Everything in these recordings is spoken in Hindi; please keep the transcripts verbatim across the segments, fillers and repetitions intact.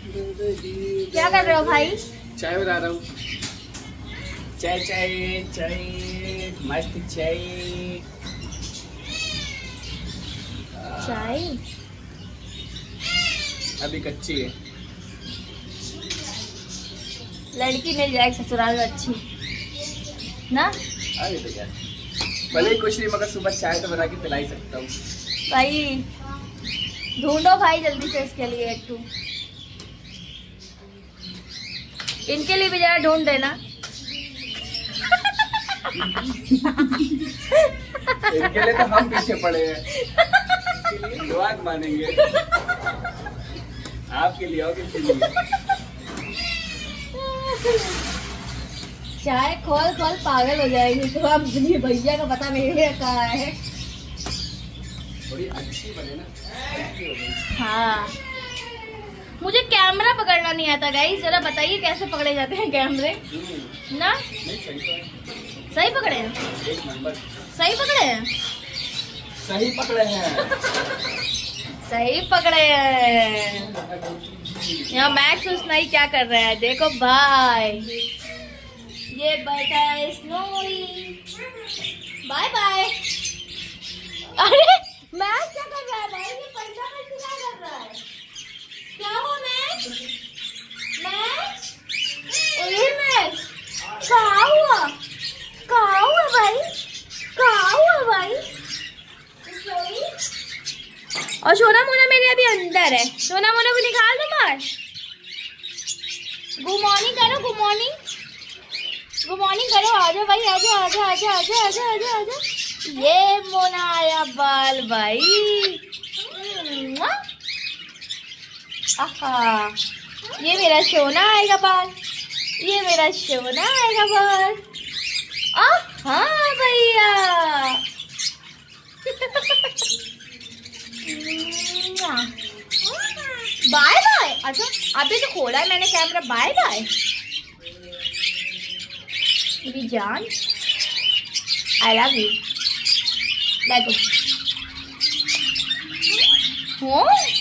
क्या कर रहे हो भाई? चाय बना रहा हूँ। चाय चाय चाय मस्त चाय। चाय अभी कच्ची है। लड़की मिल जाए ससुराल में अच्छी ना। अरे तो यार भले ही कुछ नहीं मगर सुबह चाय तो बना के पिला ही सकता हूँ। भाई ढूंढो भाई जल्दी से इसके लिए एक टू। इनके लिए भी जरा ढूंढ देना। इनके लिए तो हम पीछे पड़े हैं। इनके लिए दुआ मानेंगे। आपके लिए और किसके लिए? चाय खोल खोल पागल हो जाएगी तो अब भैया का पता नहीं कहाँ है। थोड़ी अच्छी बने ना। हाँ मुझे कैमरा पकड़ना नहीं आता गाइस, जरा बताइए कैसे पकड़े जाते हैं कैमरे ना। नहीं सही सही पकड़े हैं। एक नंबर सही पकड़े हैं। सही पकड़े हैं। सही पकड़े हैं। यहाँ मैक्स उसनाई क्या कर रहा है देखो भाई। ये बैठा है स्नोई। Bye bye. अरे मैक्स क्या कर रहा है भाई? ये पंजा में क्या कर रहा है? क्या हुआ मैक्स? मैक्स ओए मैक्स कहाँ हुआ? कहाँ हुआ भाई? कहाँ हुआ भाई? और सोना मोना मेरे अभी अंदर है। सोना मोना को निकाल दो बाहर। गुड मॉर्निंग करो। गुड मॉर्निंग गुड मॉर्निंग करो। आजा भाई आजा आजा आजा आजा आजा आजा आजा। ये मोना आया बाल भाई। आहा ये मेरा सोना आएगा बाल। ये मेरा सोना आएगा बाल। हाँ भैया। Bye bye. अच्छा अभी तो खोला है मैंने कैमरा। बाय बाय मेरी जान। I love you. बैठो। हो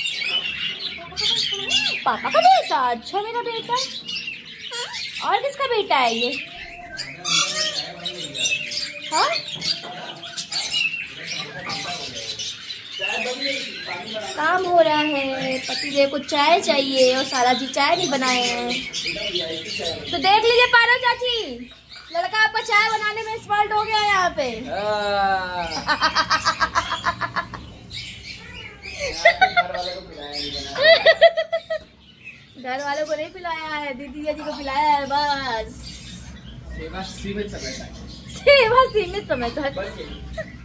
पापा का बेटा। अच्छा मेरा बेटा। और किसका बेटा है ये? हाँ काम हो रहा है। पति देव को चाय चाहिए और साला जी चाय नहीं बनाए हैं। तो देख लीजिए पारो चाची, लड़का आपका चाय बनाने में एक्सपर्ट हो गया यहाँ पे। घर वालों को नहीं पिलाया है, दीदी जी को पिलाया है बस। सेवा सीमित समय तक। सेवा सीमित समय तक।